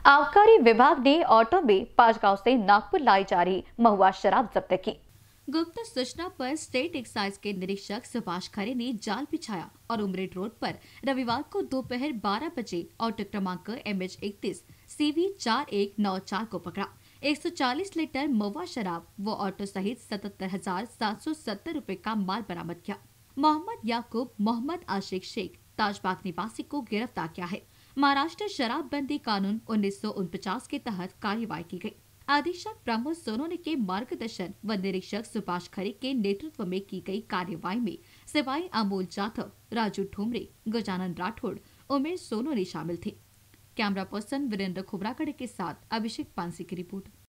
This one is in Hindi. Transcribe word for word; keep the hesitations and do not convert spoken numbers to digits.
आबकारी विभाग ने ऑटो में पांचगांव से नागपुर लाई जा रही महुआ शराब जब्त की। गुप्त सूचना पर स्टेट एक्साइज के निरीक्षक सुभाष खरे ने जाल बिछाया और उमरेड रोड पर रविवार को दोपहर बारह बजे ऑटो क्रमांक एम एच इकतीस सीवी चार एक नौ चार को पकड़ा। एक सौ चालीस लीटर महुआ शराब व ऑटो सहित सतहत्तर हजार सात सौ सत्तर रूपए का माल बरामद किया। मोहम्मद याकूब मोहम्मद आशिक शेख ताजबाग निवासी को गिरफ्तार किया है। महाराष्ट्र शराबबंदी कानून उन्नीस सौ उनचास के तहत कार्यवाही की गई। अधीक्षक प्रमोद सोनोने के मार्गदर्शन व निरीक्षक सुभाष खरे के नेतृत्व में की गई कार्यवाही में सिपाही अमोल जाधव, राजू ठोमरे, गजानन राठौड़, उमेश सोनोने शामिल थे। कैमरा पर्सन वीरेंद्र खोबरागढ़े के साथ अभिषेक पांसी की रिपोर्ट।